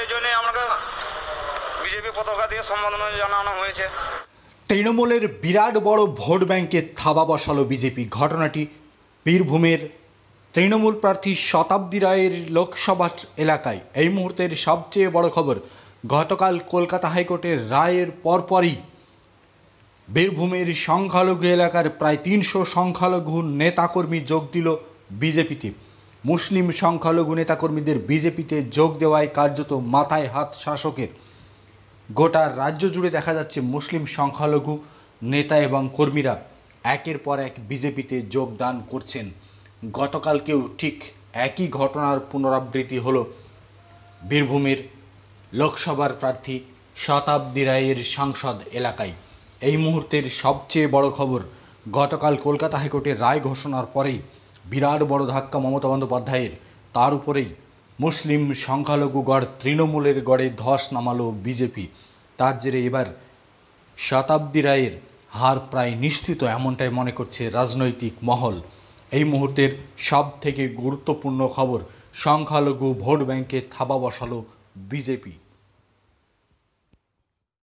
এই জন্যে আমাকে বিজেপি পতাকা দিয়ে সম্বোধনা জানানো হয়েছে। তৃণমূলের বিরাট বড় ভোট ব্যাংকে থাবা বসালো বিজেপি। ঘটনাটি বীরভূমের তৃণমূল প্রার্থী শতাব্দী রায়ের লোকসভা এলাকায়। এই মুহূর্তের সবচেয়ে বড় খবর, গতকাল কলকাতা হাইকোর্টের রায়ের পরপরই বীরভূমের সংখ্যালঘু এলাকার প্রায় ৩০০ সংখ্যালঘু নেতাকর্মী যোগ দিল বিজেপিতে। মুসলিম সংখ্যালঘু নেতাকর্মীদের বিজেপিতে যোগ দেওয়ায় কার্যত মাথায় হাত শাসকের। গোটা রাজ্য জুড়ে দেখা যাচ্ছে মুসলিম সংখ্যালঘু নেতা এবং কর্মীরা একের পর এক বিজেপিতে যোগদান করছেন। গতকালকেও ঠিক একই ঘটনার পুনরাবৃত্তি হলো বীরভূমের লোকসভার প্রার্থী শতাব্দী রায়ের সংসদ এলাকায়। এই মুহূর্তের সবচেয়ে বড় খবর, গতকাল কলকাতা হাইকোর্টের রায় ঘোষণার পরেই বিরাট বড় ধাক্কা মমতা বন্দ্যোপাধ্যায়ের। তার উপরেই মুসলিম সংখ্যালঘু গড় তৃণমূলের গড়ে ধস নামালো বিজেপি। তার জেরে এবার শতাব্দী রায়ের হার প্রায় নিশ্চিত, এমনটাই মনে করছে রাজনৈতিক মহল। এই মুহূর্তের সব থেকে গুরুত্বপূর্ণ খবর, সংখ্যালঘু ভোট ব্যাংকে থাবা বসালো বিজেপি।